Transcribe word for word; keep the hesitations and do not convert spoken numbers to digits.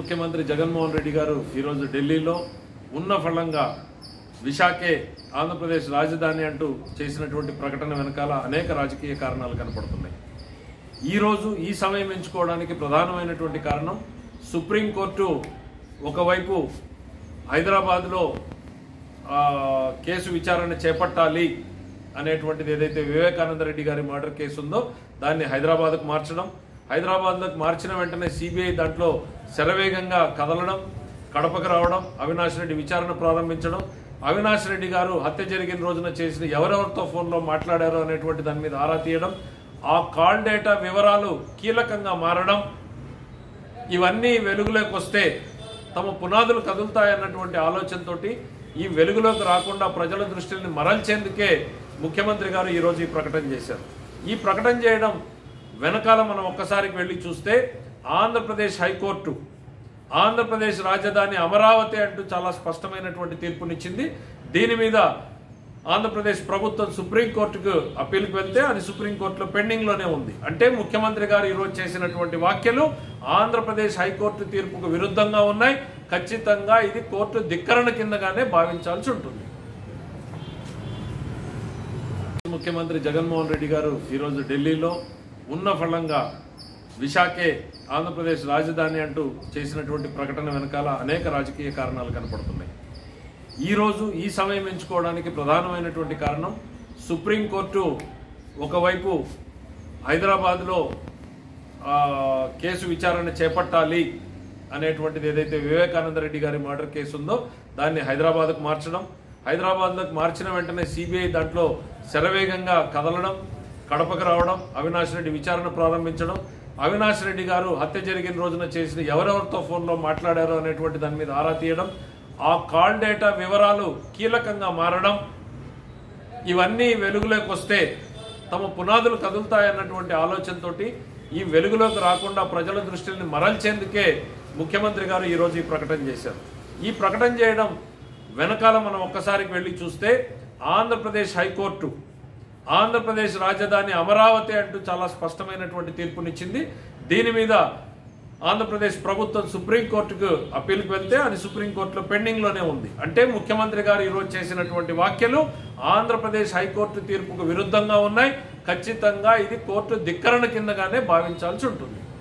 ముఖ్యమంత్రి జగన్మోహన్ రెడ్డి గారు ఈరోజు ఢిల్లీలో ఉన్న ఫలంగా విశాఖే ఆంధ్రప్రదేశ్ రాజధాని అంటూ చేసినటువంటి ప్రకటన వెనకాల అనేక రాజకీయ కారణాలు కనపడుతున్నాయి. ఈరోజు ఈ సమయం ఎంచుకోవడానికి ప్రధానమైనటువంటి కారణం సుప్రీంకోర్టు ఒకవైపు హైదరాబాద్లో కేసు విచారణ చేపట్టాలి అనేటువంటిది ఏదైతే వివేకానంద రెడ్డి గారి మర్డర్ కేసు ఉందో దాన్ని హైదరాబాద్కు మార్చడం, హైదరాబాద్లోకి మార్చిన వెంటనే సిబిఐ దాంట్లో శరవేగంగా కదలడం, కడపకు రావడం, అవినాష్ రెడ్డి విచారణ ప్రారంభించడం, అవినాష్ రెడ్డి గారు హత్య జరిగిన రోజున చేసిన ఎవరెవరితో ఫోన్లో మాట్లాడారో అనేటువంటి దాని మీద ఆరా తీయడం, ఆ కాల్ డేటా వివరాలు కీలకంగా మారడం, ఇవన్నీ వెలుగులోకి వస్తే తమ పునాదులు కదులుతాయన్నటువంటి ఆలోచనతోటి ఈ వెలుగులోకి రాకుండా ప్రజల దృష్టిని మరల్చేందుకే ముఖ్యమంత్రి గారు ఈరోజు ఈ ప్రకటన చేశారు. ఈ ప్రకటన చేయడం వెనకాల మనం ఒక్కసారికి వెళ్ళి చూస్తే ఆంధ్రప్రదేశ్ హైకోర్టు ఆంధ్రప్రదేశ్ రాజధాని అమరావతి అంటూ చాలా స్పష్టమైనటువంటి తీర్పునిచ్చింది. దీని మీద ఆంధ్రప్రదేశ్ ప్రభుత్వం సుప్రీంకోర్టుకు అప్పీల్కి వెళ్తే అది సుప్రీంకోర్టులో పెండింగ్లోనే ఉంది. అంటే ముఖ్యమంత్రి గారు ఈరోజు చేసినటువంటి వ్యాఖ్యలు ఆంధ్రప్రదేశ్ హైకోర్టు తీర్పుకు విరుద్ధంగా ఉన్నాయి. ఖచ్చితంగా ఇది కోర్టు ధిక్కరణ కిందగానే భావించాల్సి ఉంటుంది. ముఖ్యమంత్రి జగన్మోహన్ రెడ్డి గారు ఈరోజు ఢిల్లీలో ఉన్న ఫలంగా విశాఖే ఆంధ్రప్రదేశ్ రాజధాని అంటూ చేసినటువంటి ప్రకటన వెనకాల అనేక రాజకీయ కారణాలు కనపడుతున్నాయి. ఈరోజు ఈ సమయం ఎంచుకోవడానికి ప్రధానమైనటువంటి కారణం సుప్రీంకోర్టు ఒకవైపు హైదరాబాద్లో కేసు విచారణ చేపట్టాలి అనేటువంటిది ఏదైతే వివేకానంద రెడ్డి గారి మర్డర్ కేసు ఉందో దాన్ని హైదరాబాద్కు మార్చడం, హైదరాబాద్లోకి మార్చిన వెంటనే సిబిఐ దాంట్లో శరవేగంగా కదలడం, కడపకు రావడం, అవినాష్ రెడ్డి విచారణ ప్రారంభించడం, అవినాష్ రెడ్డి గారు హత్య జరిగిన రోజున చేసిన ఎవరెవరితో ఫోన్లో మాట్లాడారో అనేటువంటి దాని మీద ఆరా తీయడం, ఆ కాల్ డేటా వివరాలు కీలకంగా మారడం, ఇవన్నీ వెలుగులోకి వస్తే తమ పునాదులు కదులుతాయన్నటువంటి ఆలోచనతోటి ఈ వెలుగులోకి రాకుండా ప్రజల దృష్టిని మరల్చేందుకే ముఖ్యమంత్రి గారు ఈరోజు ఈ ప్రకటన చేశారు. ఈ ప్రకటన చేయడం వెనకాల మనం ఒక్కసారికి వెళ్ళి చూస్తే ఆంధ్రప్రదేశ్ హైకోర్టు ఆంధ్రప్రదేశ్ రాజధాని అమరావతి అంటూ చాలా స్పష్టమైనటువంటి తీర్పునిచ్చింది. దీని మీద ఆంధ్రప్రదేశ్ ప్రభుత్వం సుప్రీంకోర్టుకు అప్పీల్కి వెళ్తే అది సుప్రీంకోర్టులో పెండింగ్లోనే ఉంది. అంటే ముఖ్యమంత్రి గారు ఈరోజు చేసినటువంటి వ్యాఖ్యలు ఆంధ్రప్రదేశ్ హైకోర్టు తీర్పుకు విరుద్ధంగా ఉన్నాయి. ఖచ్చితంగా ఇది కోర్టు ధిక్కరణ కిందగానే భావించాల్సి ఉంటుంది.